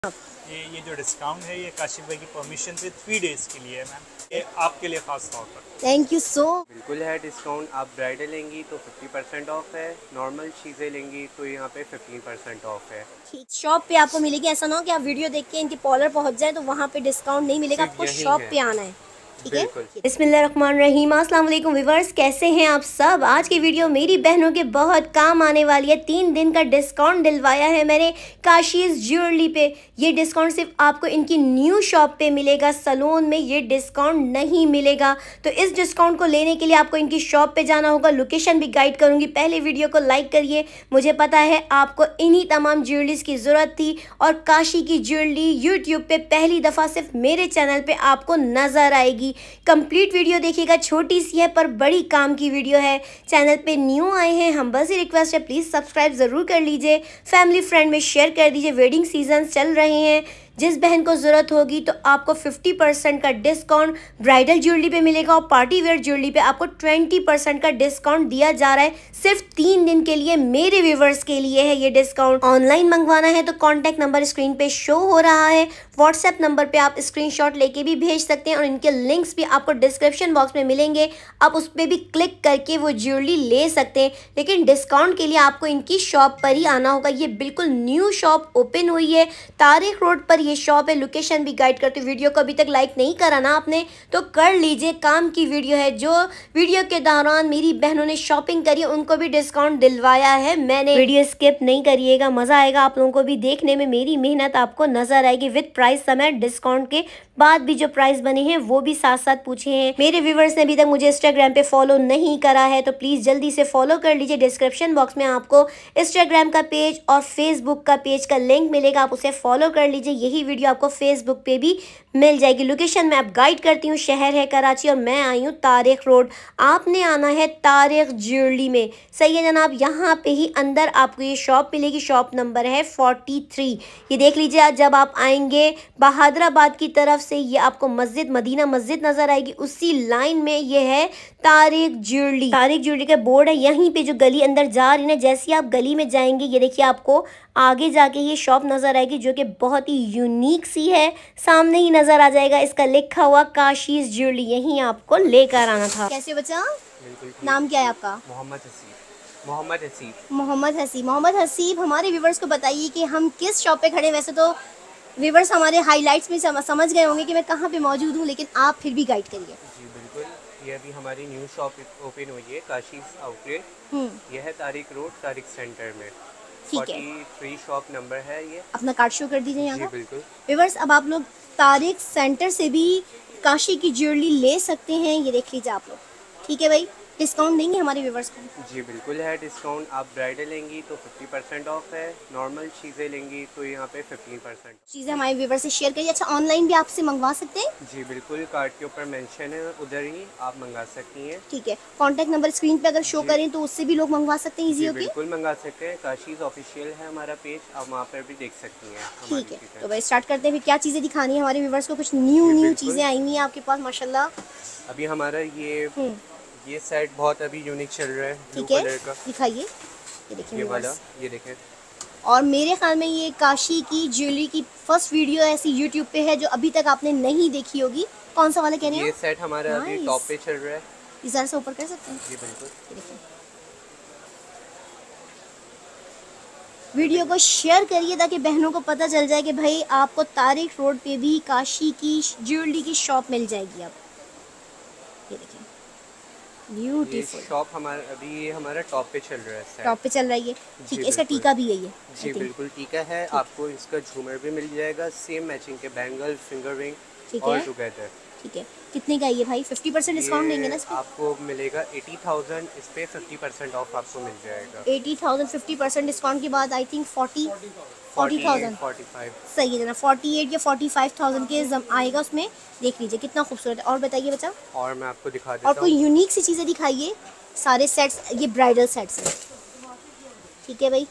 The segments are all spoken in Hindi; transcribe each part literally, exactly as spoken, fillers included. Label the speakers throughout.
Speaker 1: ये ये जो डिस्काउंट है ये काशिफ भाई की परमिशन से थ्री डेज के लिए है मैम, ये आपके लिए खास तौर पर।
Speaker 2: Thank you so.
Speaker 3: बिल्कुल है डिस्काउंट। आप ब्राइडल लेंगी तो फिफ्टी परसेंट ऑफ है, नॉर्मल चीज़ें लेंगी तो यहाँ पे फिफ्टीन परसेंट ऑफ है।
Speaker 2: ठीक, शॉप पे आपको मिलेगी। ऐसा ना हो कि आप वीडियो देख के इनके पार्लर पहुंच जाए तो वहाँ पे डिस्काउंट नहीं मिलेगा, आपको शॉप पे आना है। ठीक है, बिस्मिल्लाहिर्रहमानिर्रहीम। अस्सलाम वालेकुम व्यूअर्स, कैसे हैं आप सब। आज की वीडियो मेरी बहनों के बहुत काम आने वाली है। तीन दिन का डिस्काउंट दिलवाया है मैंने काशीज़ ज्वेलरी पे। ये डिस्काउंट सिर्फ आपको इनकी न्यू शॉप पे मिलेगा, सलोन में ये डिस्काउंट नहीं मिलेगा। तो इस डिस्काउंट को लेने के लिए आपको इनकी शॉप पे जाना होगा। लोकेशन भी गाइड करूंगी, पहले वीडियो को लाइक करिए। मुझे पता है आपको इन्हीं तमाम ज्वेलरीज की ज़रूरत थी और काशी की ज्वेलरी यूट्यूब पे पहली दफ़ा सिर्फ मेरे चैनल पे आपको नज़र आएगी। कंप्लीट वीडियो देखिएगा, छोटी सी है पर बड़ी काम की वीडियो है। चैनल पे न्यू आए हैं, हम बस ही रिक्वेस्ट है प्लीज़ सब्सक्राइब ज़रूर कर लीजिए, फैमिली फ्रेंड में शेयर कर दीजिए। वेडिंग सीजन चल रहे हैं, जिस बहन को ज़रूरत होगी तो आपको फिफ्टी परसेंट का डिस्काउंट ब्राइडल ज्वेलरी पे मिलेगा और पार्टी वेयर ज्वेलरी पे आपको ट्वेंटी परसेंट का डिस्काउंट दिया जा रहा है सिर्फ तीन दिन के लिए। मेरे व्यूवर्स के लिए है ये डिस्काउंट। ऑनलाइन मंगवाना है तो कॉन्टैक्ट नंबर स्क्रीन पे शो हो रहा है, व्हाट्सएप नंबर पे आप स्क्रीनशॉट लेके भी भेज सकते हैं और इनके लिंक्स भी आपको डिस्क्रिप्शन बॉक्स में मिलेंगे। आप उस पर भी क्लिक करके वो ज्वेलरी ले सकते हैं, लेकिन डिस्काउंट के लिए आपको इनकी शॉप पर ही आना होगा। ये बिल्कुल न्यू शॉप ओपन हुई है, तारिक रोड पर ये शॉप है। लोकेशन भी गाइड करते। वीडियो को अभी तक लाइक नहीं करा ना आपने तो कर लीजिए, काम की वीडियो है। जो वीडियो के दौरान मेरी बहनों ने शॉपिंग करी उनको भी डिस्काउंट दिलवाया है मैंने। वीडियो स्किप नहीं करिएगा, मजा आएगा आप लोगों को भी देखने में। मेरी मेहनत आपको नजर आएगी विद प्राइस समय। डिस्काउंट के बाद भी जो प्राइस बने हैं वो भी साथ साथ पूछे हैं। मेरे व्यूवर्स ने अभी तक मुझे इंस्टाग्राम पे फॉलो नहीं करा है तो प्लीज जल्दी से फॉलो कर लीजिए। डिस्क्रिप्शन बॉक्स में आपको इंस्टाग्राम का पेज और फेसबुक का पेज का लिंक मिलेगा, आप उसे फॉलो कर लीजिए। यही वीडियो आपको फेसबुक पे भी मिल जाएगी। लोकेशन में आप गाइड करती हूँ, शहर है कराची और मैं आई हूँ तारिक रोड। आपने आना है तारिक ज्वेलरी में, सही है जनाब। यहाँ पे ही अंदर आपको ये शॉप मिलेगी, शॉप नंबर है फोर्टी थ्री। ये देख लीजिए, जब आप आएंगे बहादुराबाद की तरफ से ये आपको मस्जिद मदीना मस्जिद नजर आएगी, उसी लाइन में ये है तारिक ज्वेलरी। तारिक ज्वेलरी का बोर्ड है यहीं पे, जो गली अंदर जा रही है। जैसे ही आप गली में जाएंगे ये देखिए आपको आगे जाके ये शॉप नजर आएगी जो कि बहुत ही यूनिक सी है। सामने ही नजर आ जाएगा इसका लिखा हुआ काशीज़ ज्वेलरी, यहीं आपको लेकर आना था। कैसे बच्चा, नाम क्या है आपका?
Speaker 3: मोहम्मद हसीब। मोहम्मद हसीब
Speaker 2: मोहम्मद हसीब मोहम्मद हसीब हमारे व्यूवर्स को बताइए कि हम किस शॉप पे खड़े हैं। वैसे तो व्यूवर्स हमारे हाइलाइट्स में समझ गए होंगे कि मैं कहाँ पे मौजूद हूँ, लेकिन आप फिर भी गाइड करिए।
Speaker 3: जी बिल्कुल, ये अभी हमारी न्यू शॉप ओपन हुई है काशीज़ आउटलेट। यह है तारिक रोड, तारिक सेंटर में।
Speaker 2: ठीक है,
Speaker 3: थ्री शॉप नंबर है ये।
Speaker 2: अपना कार्ड शो कर दीजिए यहाँ का।
Speaker 3: बिल्कुल
Speaker 2: व्यूवर्स, अब आप लोग तारिक सेंटर से भी काशी की ज्वेलरी ले सकते हैं। ये देख लीजिए आप लोग, ठीक है भाई। डिस्काउंट देंगे हमारे व्यूवर्स को?
Speaker 3: जी बिल्कुल है डिस्काउंट। आप ब्राइडल लेंगी तो फिफ्टी परसेंट ऑफ है, नॉर्मल चीज़ें लेंगी तो यहाँ पे फिफ्टीन परसेंट।
Speaker 2: चीज़ें हमारे व्यूवर्स से शेयर करिए। अच्छा, ऑनलाइन भी आपसे मंगवा सकते हैं?
Speaker 3: जी बिल्कुल, कार्ड के ऊपर मेंशन है, उधर ही आप मंगा सकती हैं।
Speaker 2: ठीक है, कॉन्टैक्ट नंबर स्क्रीन पे अगर शो करें तो उससे भी लोग मंगवा सकते हैं इजी होके?
Speaker 3: बिल्कुल मंगा सकते हैं। काशीज़ ऑफिशियल है हमारा पेज, आप वहाँ पर भी देख सकती हैं।
Speaker 2: ठीक है, तो भाई स्टार्ट करते हैं। फिर क्या चीज़ें दिखानी है हमारे व्यूवर्स को? कुछ न्यू न्यू चीज़ें आई हुई हैं आपके पास माशाल्लाह।
Speaker 3: अभी हमारा ये ये सेट बहुत अभी यूनिक चल रहा है, ब्लू
Speaker 2: ठीक है,
Speaker 3: कलर का।
Speaker 2: दिखाइए। ये देखिए
Speaker 3: ये वाला, ये देखें।
Speaker 2: और मेरे ख्याल में ये काशी की ज्वेलरी की फर्स्ट वीडियो ऐसी यूट्यूब पे है जो अभी तक आपने नहीं देखी होगी। कौन सा वाला कह रहे हैं?
Speaker 3: ये सेट हमारा अभी टॉप पे चल रहा है।
Speaker 2: इस जरा से ऊपर कर सकते हैं?
Speaker 3: जी बिल्कुल।
Speaker 2: देखिए, वीडियो को शेयर करिए ताकि बहनों को पता चल जाए कि भाई आपको तारिक रोड पे भी काशी की ज्वेलरी की शॉप मिल जाएगी। अब ये देखिए, ब्यूटीफुल
Speaker 3: शॉप हमारा अभी ये हमारा टॉप पे चल रहा है।
Speaker 2: टॉप पे चल रही है, ठीक है। इसका टीका भी है ये?
Speaker 3: जी बिल्कुल टीका है। आपको इसका झूमर भी मिल जाएगा, सेम मैचिंग के bangle, finger ring all together.
Speaker 2: ठीक है, कितने का ये भाई? फिफ्टी परसेंट डिस्काउंट देंगे ना इस पे?
Speaker 3: आपको मिलेगा एटी थाउजेंड, इस पे फिफ्टी परसेंट ऑफ आपको मिल जाएगा।
Speaker 2: Eighty thousand fifty percent discount के बाद I think forty forty thousand
Speaker 3: forty five
Speaker 2: सही है ना, फोर्टी एट या फोर्टी फाइव थाउजेंड के आएगा उसमें। देख लीजिए कितना खूबसूरत है। और बताइए बच्चा,
Speaker 3: और मैं आपको दिखा देता हूँ।
Speaker 2: और कोई यूनिक सी चीज़ें दिखाइए। सारे सेट्स ये ब्राइडल सेट्स हैं, ठीक है भाई।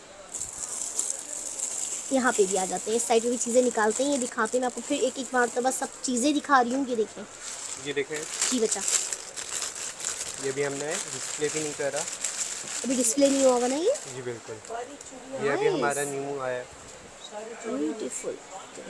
Speaker 2: यहाँ पे भी आ जाते हैं, इस साइड में भी चीज़ें निकालते हैं, ये दिखाते हैं। मैं आपको फिर एक एक बार तो बस सब चीज़ें दिखा रही हूँ। ये देखें,
Speaker 3: ये देखें
Speaker 2: जी बच्चा,
Speaker 3: ये भी हमने डिस्प्ले भी नहीं करा,
Speaker 2: अभी डिस्प्ले नहीं हुआ ना ये?
Speaker 3: जी बिल्कुल। ये अभी हमारा न्यू आया है।
Speaker 2: ब्यूटीफुल।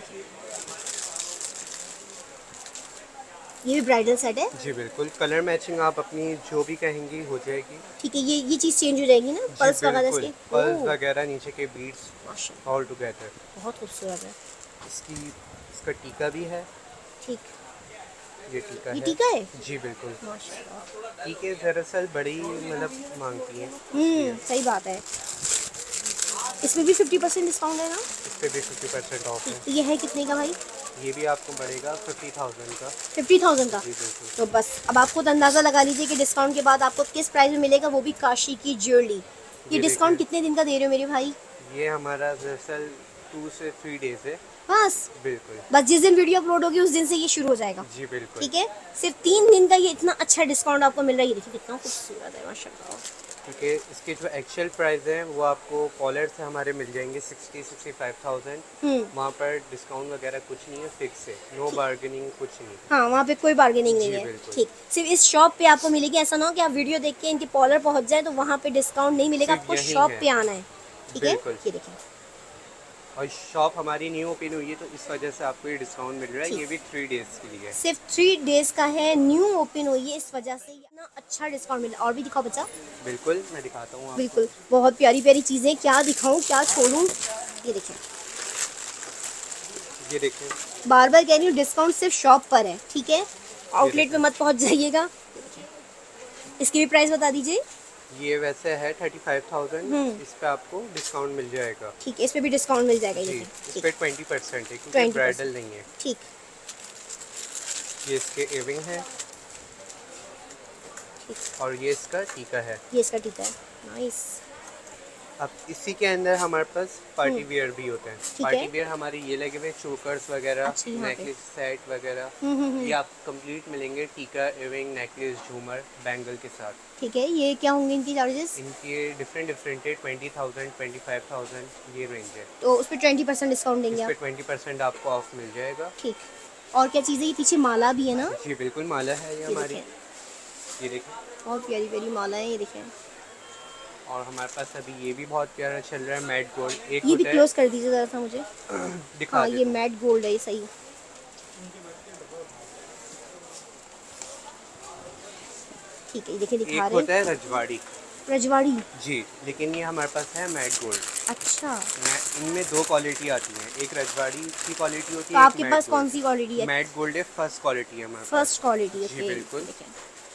Speaker 2: ये भी ब्राइडल सेट है?
Speaker 3: जी बिल्कुल, कलर मैचिंग आप अपनी जो भी कहेंगी हो जाएगी।
Speaker 2: ठीक है, ये ये चीज़ चेंज हो जाएगी ना, पर्ल्स वगैरह इसके?
Speaker 3: पर्ल्स वगैरह, नीचे के बीड्स
Speaker 2: माशाल्लाह
Speaker 3: ऑल टुगेदर।
Speaker 2: बहुत खूबसूरत है।
Speaker 3: इसकी इसका टीका भी है।
Speaker 2: ठीक,
Speaker 3: ये टीका
Speaker 2: ये
Speaker 3: है।
Speaker 2: टीका है?
Speaker 3: जी बिल्कुल।
Speaker 2: माशाल्लाह।
Speaker 3: टीके दरअसल बड़ी मतलब मांगती हैं।
Speaker 2: हम्म, सही बात है। इसमें भी फिफ्टी परसेंट डिस्काउंट है ना?
Speaker 3: इस पे भी फिफ्टी परसेंट ऑफ है।
Speaker 2: तो ये है कितने का भाई?
Speaker 3: ये भी आपको पड़ेगा फिफ्टी थाउजेंड का।
Speaker 2: फिफ्टी थाउजेंड का?
Speaker 3: जी बिल्कुल।
Speaker 2: तो बस अब आप खुद अंदाज़ा लगा लीजिए कि डिस्काउंट के बाद आपको किस प्राइस में मिलेगा, वो भी काशी की ज्वेलरी। ये,
Speaker 3: ये
Speaker 2: डिस्काउंट
Speaker 3: देखिए।
Speaker 2: कितने दिन का दे रहे हो मेरे भाई?
Speaker 3: ये हमारा दरअसल टू से थ्री डेज है।
Speaker 2: बस
Speaker 3: बिल्कुल।
Speaker 2: बस जिस दिन वीडियो अपलोड होगी उस दिन से ये शुरू हो जाएगा।
Speaker 3: जी बिल्कुल।
Speaker 2: ठीक है, सिर्फ तीन दिन का ये इतना अच्छा डिस्काउंट आपको मिल रहा है। ये देखिए कितना खूबसूरत है माशाल्लाह।
Speaker 3: क्योंकि इसके जो एक्चुअल प्राइस हैं वो आपको कॉलर से हमारे मिल जाएंगे सिक्सटी सिक्सटी फाइव थाउजेंड। वहाँ पर डिस्काउंट वगैरह कुछ नहीं है, फिक्स है, नो बार्गेनिंग कुछ नहीं।
Speaker 2: हाँ, वहाँ पे कोई बार्गेनिंग नहीं
Speaker 3: जी,
Speaker 2: है।
Speaker 3: बिल्कुल।
Speaker 2: ठीक, सिर्फ इस शॉप पे आपको मिलेगी। ऐसा ना हो कि आप वीडियो देख के इनके पॉलर पहुँच जाए तो वहाँ पे डिस्काउंट नहीं मिलेगा,
Speaker 3: सिर्फ
Speaker 2: आपको
Speaker 3: यही
Speaker 2: शॉप
Speaker 3: है।
Speaker 2: पे आना है। ठीक है,
Speaker 3: बिल्कुल।
Speaker 2: ये देखिए
Speaker 3: और शॉप हमारी न्यू ओपन हुई है तो इस वजह से आपको ये डिस्काउंट मिल रहा है।
Speaker 2: ठीक।
Speaker 3: ये भी थ्री डेज के लिए।
Speaker 2: सिर्फ थ्री डेज का है, न्यू ओपन हुई है, इस वजह से इतना अच्छा डिस्काउंट मिला। और भी दिखाओ बच्चा।
Speaker 3: बिल्कुल, मैं दिखाता हूँ आपको।
Speaker 2: बिल्कुल, बहुत प्यारी प्यारी चीज़ें, क्या दिखाऊं क्या छोड़ूं। ये देखिए,
Speaker 3: ये देखिए,
Speaker 2: बार बार कह रही हूँ डिस्काउंट सिर्फ शॉप पर है। ठीक है, आउटलेट पे मत पहुंच जाइएगा। इसकी भी प्राइस बता दीजिए।
Speaker 3: ये वैसे है थर्टी फाइव थाउजेंड। इस पे आपको डिस्काउंट मिल जाएगा।
Speaker 2: ठीक है, इस पे भी डिस्काउंट मिल जाएगा। ये
Speaker 3: जी,
Speaker 2: देखिए,
Speaker 3: इस
Speaker 2: ठीक
Speaker 3: पे ट्वेंटी परसेंट है क्योंकि
Speaker 2: ट्वेंटी
Speaker 3: ब्राइडल नहीं है।
Speaker 2: ठीक
Speaker 3: ये इसके इयररिंग है
Speaker 2: ठीक।
Speaker 3: और ये इसका टीका है।
Speaker 2: ये इसका टीका है, नाइस।
Speaker 3: अब इसी के अंदर हमारे पास पार्टी वियर भी होते हैं।
Speaker 2: ठीक
Speaker 3: पार्टी
Speaker 2: है।
Speaker 3: वियर हमारे ये लगे हुए चोकर्स वगैरह,
Speaker 2: अच्छा, यहाँ पे।
Speaker 3: नेकलेस सेट वगैरह,
Speaker 2: हम्म हम्म हम्म।
Speaker 3: ये आप कंप्लीट मिलेंगे टीका, इयररिंग, नेकलेस, झूमर, बैंगल के साथ।
Speaker 2: ठीक है, ये क्या होंगे इनकी चार्जेस?
Speaker 3: इनके डिफरेंट डिफरेंट है, twenty thousand, twenty five thousand ये रेंज है।
Speaker 2: तो उस पर ट्वेंटी परसेंट डिस्काउंट देंगे
Speaker 3: इस पे
Speaker 2: आप?
Speaker 3: ट्वेंटी परसेंट आपको ऑफ मिल जाएगा।
Speaker 2: ठीक, और क्या चीज़ है? ये पीछे माला भी है ना?
Speaker 3: जी बिल्कुल, माला है ये
Speaker 2: ये
Speaker 3: हमारी।
Speaker 2: देखें,
Speaker 3: ये देखिए,
Speaker 2: बहुत प्यारी प्यारी माला है, ये देखें।
Speaker 3: और हमारे पास अभी ये भी बहुत प्यारा चल रहा है, मैट गोल्ड। एक
Speaker 2: ये भी
Speaker 3: होता है
Speaker 2: क्लोज कर दीजिए ज़रा सा मुझे।
Speaker 3: दिखा
Speaker 2: हाँ, ये
Speaker 3: देता हूँ।
Speaker 2: मैट गोल्ड है, ये सही। ठीक है, ये देखिए दिखा
Speaker 3: एक
Speaker 2: रहे
Speaker 3: होता
Speaker 2: हैं
Speaker 3: है रजवाड़ी।
Speaker 2: रजवाड़ी।
Speaker 3: जी, लेकिन ये हमारे पास है मैट गोल्ड।
Speaker 2: अच्छा,
Speaker 3: मैं इनमें दो क्वालिटी आती है, एक रजवाड़ी की क्वालिटी होती
Speaker 2: तो
Speaker 3: है,
Speaker 2: आपके पास कौन सी क्वालिटी है?
Speaker 3: मैट गोल्ड है, फर्स्ट क्वालिटी है हमारे पास।
Speaker 2: First quality.
Speaker 3: जी,
Speaker 2: ओके,
Speaker 3: बिल्कुल।
Speaker 2: देखें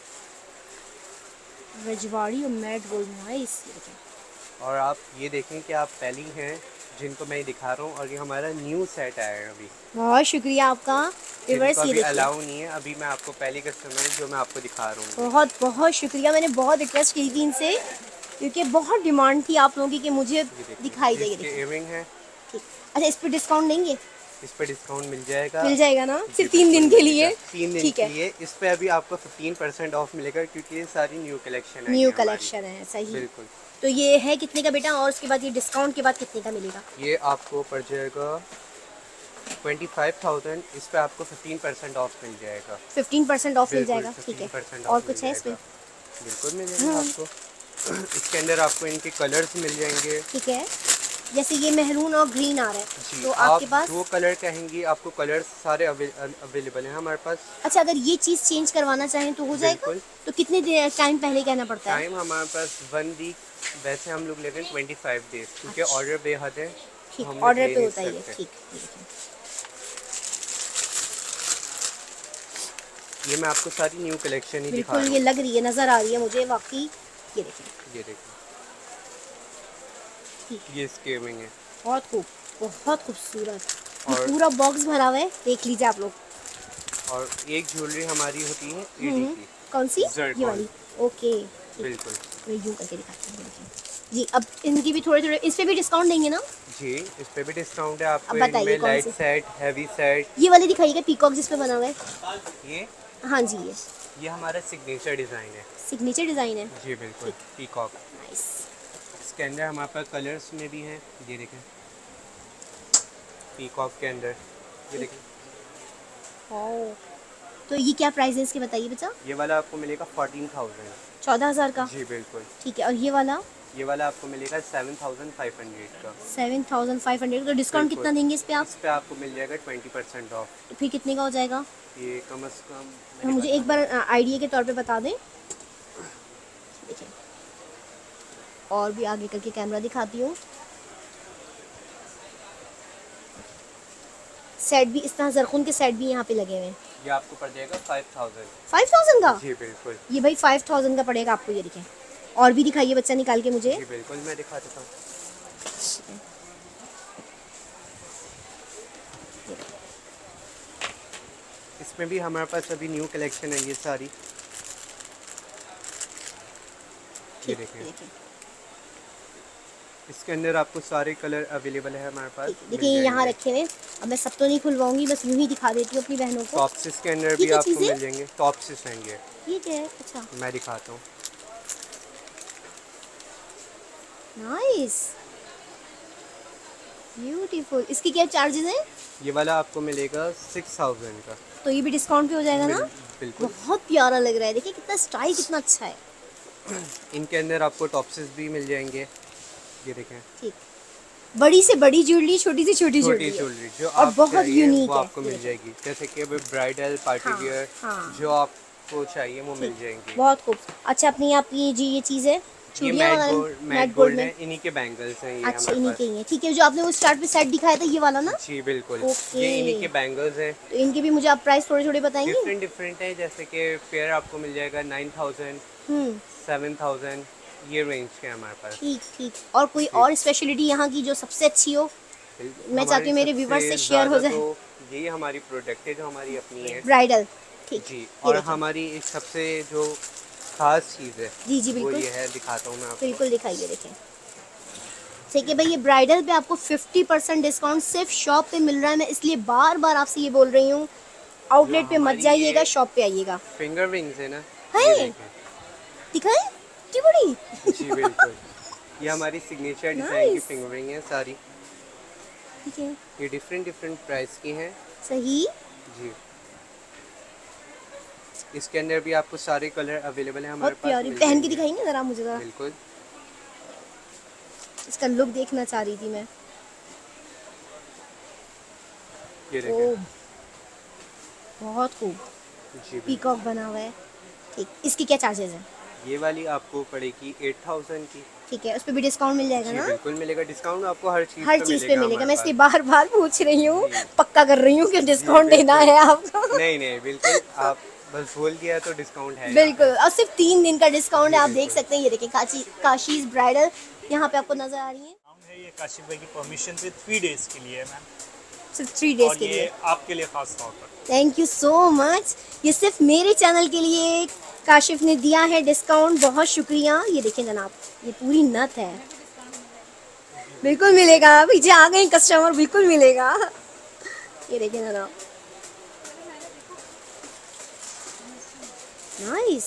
Speaker 2: रजवाड़ी और मैट गोल्ड, नाइस।
Speaker 3: और आप ये देखें कि आप पहली हैं जिनको मैं दिखा रहा हूँ, और ये हमारा न्यू सेट आया है अभी।
Speaker 2: बहुत शुक्रिया आपका। रिवर्स
Speaker 3: जिनको
Speaker 2: ये
Speaker 3: अभी
Speaker 2: देखिए,
Speaker 3: अलाउ नहीं है, अभी मैं आपको पहली कस्टमर जो मैं आपको दिखा रहा हूँ।
Speaker 2: बहुत बहुत शुक्रिया। मैंने बहुत रिक्वेस्ट की थी इनसे क्योंकि बहुत डिमांड थी आप लोगों की कि मुझे दिखाई दे।
Speaker 3: इसके इयररिंग है।
Speaker 2: ठीक, अच्छा इस पर डिस्काउंट देंगे?
Speaker 3: इस पे डिस्काउंट मिल जाएगा।
Speaker 2: मिल जाएगा ना?
Speaker 3: जी,
Speaker 2: सिर्फ तीन दिन
Speaker 3: बिल्कुल
Speaker 2: के
Speaker 3: मिलेगा।
Speaker 2: लिए?
Speaker 3: तीन दिन
Speaker 2: ठीक
Speaker 3: के
Speaker 2: है,
Speaker 3: लिए इस पे अभी आपको फिफ्टीन परसेंट ऑफ मिलेगा क्योंकि ये सारी न्यू कलेक्शन है।
Speaker 2: न्यू कलेक्शन है, सही।
Speaker 3: बिल्कुल।
Speaker 2: तो ये है कितने का बेटा, और उसके बाद ये डिस्काउंट के बाद कितने का मिलेगा?
Speaker 3: ये आपको पड़ जाएगा ट्वेंटी फाइव थाउजेंड। इस पे आपको फिफ्टीन परसेंट ऑफ मिल जाएगा।
Speaker 2: फिफ्टीन परसेंट ऑफ मिल
Speaker 3: बिल्कुल,
Speaker 2: जाएगा। ठीक है,
Speaker 3: फिफ्टीन परसेंट
Speaker 2: और
Speaker 3: ऑफ
Speaker 2: कुछ
Speaker 3: मिल
Speaker 2: है इसमें?
Speaker 3: जाएगा। बिल्कुल मिलेगा आपको। इसके अंदर आपको इनके कलर्स मिल जाएंगे।
Speaker 2: ठीक है, जैसे ये मेहरून और ग्रीन आ रहा है,
Speaker 3: जी,
Speaker 2: तो
Speaker 3: आप
Speaker 2: आपके पास
Speaker 3: जो कलर कहेंगी आपको कलर्स सारे अवेलेबल हैं हमारे पास।
Speaker 2: अच्छा अगर ये चीज़ चेंज करवाना चाहें तो हो जाएगा?
Speaker 3: बिल्कुल।
Speaker 2: तो कितने टाइम पहले कहना पड़ता है?
Speaker 3: टाइम हमारे पास वन वीक, वैसे हम लोग लेते हैं ट्वेंटी फाइव डेज क्योंकि
Speaker 2: अच्छा।
Speaker 3: ऑर्डर बेहद है।
Speaker 2: ठीक,
Speaker 3: हम
Speaker 2: ऑर्डर
Speaker 3: ले
Speaker 2: पे
Speaker 3: नहीं
Speaker 2: होता है ये।
Speaker 3: सकते।
Speaker 2: ठीक, ये देखें।
Speaker 3: ये मैं आपको सारी न्यू कलेक्शन ही दिखा
Speaker 2: बिल्कुल
Speaker 3: रहा
Speaker 2: ये
Speaker 3: हूँ।
Speaker 2: लग रही है, नज़र आ रही है मुझे वाकई। ये देखें,
Speaker 3: ये देखिए,
Speaker 2: ठीक,
Speaker 3: ये इसके इयररिंग है।
Speaker 2: बहुत खूब, बहुत खूबसूरत। ये
Speaker 3: और-
Speaker 2: पूरा बॉक्स भरा हुआ है, देख लीजिए आप लोग।
Speaker 3: और एक ज्वेलरी हमारी होती है एडी
Speaker 2: हम्म,
Speaker 3: की।
Speaker 2: कौन सी?
Speaker 3: Zircon।
Speaker 2: ये वाली। ओके,
Speaker 3: बिल्कुल।
Speaker 2: मैं यूँ करके दिखाती हूँ, देखिए। जी, अब इनकी भी थोड़े थोड़े, इस पे भी डिस्काउंट देंगे ना?
Speaker 3: जी, इस पे भी डिस्काउंट है आपको।
Speaker 2: अब बताइए
Speaker 3: इनमें
Speaker 2: कौन
Speaker 3: लाइट
Speaker 2: सी?
Speaker 3: Set, heavy set.
Speaker 2: ये वाली दिखाइएगा, पीकॉक जिस पे बना हुआ है।
Speaker 3: ये
Speaker 2: हाँ जी, ये
Speaker 3: ये हमारा सिग्नेचर डिज़ाइन है।
Speaker 2: सिग्नेचर डिज़ाइन है।
Speaker 3: जी बिल्कुल, पीकॉक।
Speaker 2: नाइस।
Speaker 3: इसके अंदर हमारे पास कलर्स में भी हैं। ये देखें, पीकॉक के अंदर ये देखें।
Speaker 2: ओह, तो ये क्या प्राइस है इसके, बताइए बच्चा?
Speaker 3: ये वाला आपको मिलेगा फोर्टीन थाउजेंड।
Speaker 2: चौदह हज़ार का?
Speaker 3: जी बिल्कुल।
Speaker 2: ठीक है, और ये वाला?
Speaker 3: ये वाला आपको मिलेगा सेवन थाउजेंड फाइव हंड्रेड का।
Speaker 2: सेवन थाउजेंड फाइव हंड्रेड का डिस्काउंट कितना देंगे इस पे आप?
Speaker 3: इस पे आपको मिल जाएगा ट्वेंटी परसेंट ऑफ।
Speaker 2: तो फिर कितने का हो जाएगा
Speaker 3: ये? कम से कम
Speaker 2: तो मुझे एक बार आइडिया के तौर पे बता दें। देखिए और भी आगे करके कैमरा दिखाती हूँ। सेट भी इस तरह जरखुन के सेट भी यहाँ पे लगे हुए हैं।
Speaker 3: ये आपको पड़ जाएगा फाइव थाउजेंड।
Speaker 2: फाइव थाउजेंड का?
Speaker 3: जी बिल्कुल।
Speaker 2: ये भाई फाइव थाउजेंड का पड़ेगा आपको। ये देखें और भी दिखाइए बच्चा निकाल के मुझे।
Speaker 3: जी बिल्कुल मैं दिखा देता हूँ। इसमें भी हमारे पास अभी न्यू कलेक्शन है ये सारी। ये देखें इसके अंदर आपको सारे कलर अवेलेबल है हमारे पास।
Speaker 2: देखिए ये यहाँ रखे हुए। अब मैं सब तो नहीं खुलवाऊंगी, बस यूं ही दिखा देती हूँ अपनी बहनों को।
Speaker 3: टॉप्सिस के अंदर भी आपको मिल जाएंगे। टॉप्सिस हैं ये।
Speaker 2: ये क्या है? अच्छा
Speaker 3: मैं दिखाता हूँ।
Speaker 2: Nice beautiful. इसकी क्या चार्जेस हैं?
Speaker 3: ये वाला आपको मिलेगा सिक्स थाउजेंड का।
Speaker 2: तो ये भी डिस्काउंट पे हो जाएगा ना?
Speaker 3: बिल्कुल।
Speaker 2: बहुत प्यारा लग रहा है। देखिए कितना स्टाइल कितना अच्छा है।
Speaker 3: इनके अंदर आपको टॉप्सिस भी मिल जाएंगे। ये देखें
Speaker 2: ठीक, बड़ी से बड़ी ज्वेलरी, छोटी से छोटी
Speaker 3: छोटी
Speaker 2: ज्वेलरी
Speaker 3: ज्वेलरी जो
Speaker 2: और
Speaker 3: आप
Speaker 2: बहुत यूनिक
Speaker 3: वो
Speaker 2: है।
Speaker 3: आपको मिल जाएगी। जैसे कि अभी ब्राइडल पार्टी
Speaker 2: हाँ,
Speaker 3: वियर
Speaker 2: हाँ।
Speaker 3: जो आपको चाहिए वो मिल जाएंगी।
Speaker 2: बहुत खूब। अच्छा अपनी आप ये जी ये चीज़ है
Speaker 3: ये
Speaker 2: चूड़ियाँ
Speaker 3: मैट
Speaker 2: वगैरह
Speaker 3: gold
Speaker 2: matte
Speaker 3: matte
Speaker 2: gold
Speaker 3: gold
Speaker 2: में।
Speaker 3: है। इन्हीं के बैंगल्स हैं ये
Speaker 2: अच्छा
Speaker 3: हमारे
Speaker 2: इन्हीं
Speaker 3: पास।
Speaker 2: के ही है। ठीक है, जो आपने वो स्टार्ट पे सेट दिखाया था ये वाला ना?
Speaker 3: जी बिल्कुल।
Speaker 2: ओके।
Speaker 3: ये इन्हीं के बैंगल्स हैं।
Speaker 2: तो इनके भी मुझे आप प्राइस थोड़े थोड़े बताएंगे?
Speaker 3: डिफरेंट डिफरेंट है। जैसे कि पेयर आपको मिल जाएगा नाइन थाउजेंड
Speaker 2: हम्म
Speaker 3: सेवन थाउजेंड ये रेंज के हमारे पास।
Speaker 2: ठीक ठीक। और कोई और स्पेशलिटी यहाँ की जो सबसे अच्छी हो? मैं चाहती हूँ मेरे व्यूवर्स से शेयर हो जाए।
Speaker 3: तो यही हमारी प्रोडक्ट है जो हमारी अपनी है
Speaker 2: ब्राइडल। ठीक
Speaker 3: जी। और हमारी एक सबसे जो खास चीज़ है
Speaker 2: जी जी
Speaker 3: वो
Speaker 2: बिल्कुल
Speaker 3: ये है, दिखाता हूँ मैं आपको।
Speaker 2: बिल्कुल दिखाइए। देखें ठीक है भाई, ये ब्राइडल पे आपको फिफ्टी परसेंट डिस्काउंट सिर्फ शॉप पे मिल रहा है। मैं इसलिए बार बार आपसे ये बोल रही हूँ, आउटलेट पे मत जाइएगा, शॉप पे आइएगा।
Speaker 3: फिंगर रिंग्स है ना?
Speaker 2: है दिखाएं इतनी बड़ी।
Speaker 3: जी बिल्कुल। ये हमारी सिग्नेचर डिजाइन की फिंगर रिंग है सारी।
Speaker 2: ठीक है,
Speaker 3: ये डिफरेंट डिफरेंट प्राइस की हैं।
Speaker 2: सही
Speaker 3: जी। इसके अंदर भी आपको सारे कलर अवेलेबल हैं हमारे
Speaker 2: बहुत
Speaker 3: पास।
Speaker 2: प्यारी। पहन के दिखाएंगे जरा मुझे जरा?
Speaker 3: बिल्कुल।
Speaker 2: इसका लुक देखना चाह रही थी मैं।
Speaker 3: ये
Speaker 2: ओ
Speaker 3: देखें।
Speaker 2: बहुत खूब
Speaker 3: जी
Speaker 2: पीकॉक बना हुआ है। ठीक, इसकी क्या चार्जेस हैं?
Speaker 3: ये वाली आपको पड़ेगी एट थाउजेंड की।
Speaker 2: ठीक है, उस पे भी डिस्काउंट मिल जाएगा
Speaker 3: जी
Speaker 2: ना?
Speaker 3: बिल्कुल मिलेगा डिस्काउंट आपको हर चीज
Speaker 2: हर
Speaker 3: पे
Speaker 2: चीज पे
Speaker 3: मिलेगा
Speaker 2: मिलेगा।
Speaker 3: हमारे
Speaker 2: मैं इसलिए
Speaker 3: पास।
Speaker 2: बार बार पूछ रही हूँ, पक्का कर रही हूँ कि डिस्काउंट देना है आपको।
Speaker 3: नहीं नहीं बिल्कुल, आप बस बोल दिया तो डिस्काउंट है।
Speaker 2: बिल्कुल, और सिर्फ तीन दिन का डिस्काउंट है। आप देख
Speaker 3: बिल्कुल।
Speaker 2: सकते हैं। ये देखिए काशी काशीज ब्राइडल यहाँ पे आपको नजर आ रही है।
Speaker 1: डिस्काउंट है ये काशिफ भाई की परमिशन से थ्री डेज के लिए है मैम,
Speaker 2: सिर्फ थ्री डेज
Speaker 1: और
Speaker 2: के
Speaker 1: ये
Speaker 2: लिए।
Speaker 1: आपके लिए खास तौर पर।
Speaker 2: Thank you so much. ये सिर्फ मेरे चैनल के लिए काशिफ ने दिया है डिस्काउंट। बहुत शुक्रिया। ये देखिए जनाब, ये पूरी नथ है। बिल्कुल मिलेगा। पीछे आ गए कस्टमर, बिल्कुल मिलेगा। ये देखिए जनाब, नाइस।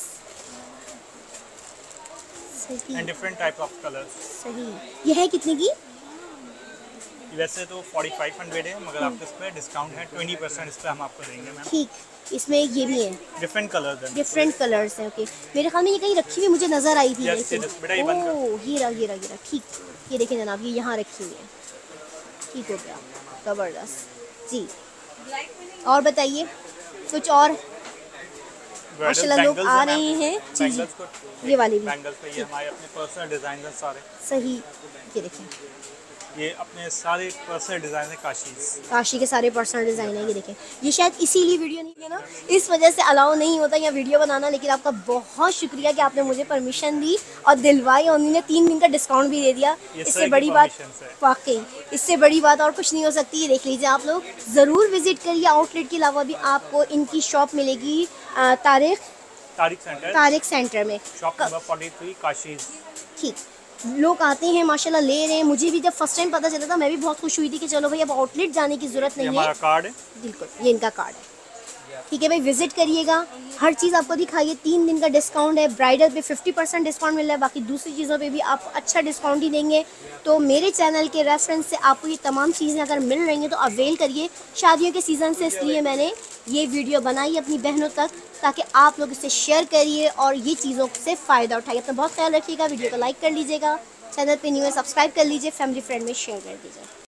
Speaker 2: सही
Speaker 1: and different type of colours.
Speaker 2: सही। ये है कितने की?
Speaker 1: वैसे तो फोर्टी फाइव हंड्रेड है, मगर आपको इस पर डिस्काउंट है ट्वेंटी परसेंट इस पर हम आपको देंगे मैम।
Speaker 2: ठीक, इसमें ये भी है,
Speaker 1: डिफरेंट कलर्स हैं।
Speaker 2: डिफरेंट कलर्स हैं। ओके, मेरे ख्याल में ये कहीं रखी हुई मुझे नजर आई थी।
Speaker 1: Yes,
Speaker 2: लेकिन
Speaker 1: yes, बेटा, ये बंद कर।
Speaker 2: ओह, ये रहा ये रहा ये रहा। ठीक, ये देखिए जनाब, ये यहाँ रखी हुई है। ठीक हो गया, जबरदस्त जी। और बताइए कुछ और? माशाल्लाह लोग आ रहे हैं। जी जी, ये वाली भी
Speaker 1: बैंगल्स पे ये हमारे अपने पर्सनल डिजाइन हैं सारे।
Speaker 2: सही। ये देखिए
Speaker 1: ये अपने सारे पर्सनल डिजाइन है काशी।
Speaker 2: काशी के सारे पर्सनल डिज़ाइन है। ये देखें, ये शायद इसीलिए वीडियो नहीं है ना, इस वजह से अलाउ नहीं होता यहाँ वीडियो बनाना। लेकिन आपका बहुत शुक्रिया कि आपने मुझे परमिशन दी और दिलवाई, और उन्होंने तीन दिन का डिस्काउंट भी दे दिया। इससे बड़ी बात वाकई, इससे बड़ी बात और कुछ नहीं हो सकती। ये देख लीजिए आप लोग, ज़रूर विजिट करिए। आउटलेट के अलावा भी आपको इनकी शॉप मिलेगी तारिक
Speaker 1: तारिक सेंटर
Speaker 2: तारिक सेंटर में,
Speaker 1: shop number forty three Kashi.
Speaker 2: ठीक। लोग आते हैं माशाल्लाह, ले रहे हैं। मुझे भी जब फर्स्ट टाइम पता चला था, मैं भी बहुत खुश हुई थी कि चलो भाई अब आउटलेट जाने की ज़रूरत नहीं है।
Speaker 1: हमारा कार्ड है।
Speaker 2: बिल्कुल, ये इनका कार्ड है। ठीक है भाई, विजिट करिएगा। हर चीज़ आपको दिखाइए। तीन दिन का डिस्काउंट है। ब्राइडल पे फिफ्टी परसेंट डिस्काउंट मिल रहा है। बाकी दूसरी चीज़ों पे भी आप अच्छा डिस्काउंट ही देंगे। तो मेरे चैनल के रेफरेंस से आपको ये तमाम चीज़ें अगर मिल रही हैं तो अवेल करिए। शादियों के सीज़न से इसलिए मैंने ये वीडियो बनाई अपनी बहनों तक, ताकि आप लोग इसे शेयर करिए और ये चीज़ों से फ़ायदा उठाइए। अपना बहुत ख्याल रखिएगा। वीडियो को लाइक कर लीजिएगा। चैनल पे न्यू है सब्सक्राइब कर लीजिए, फैमिली फ्रेंड में शेयर कर दीजिए।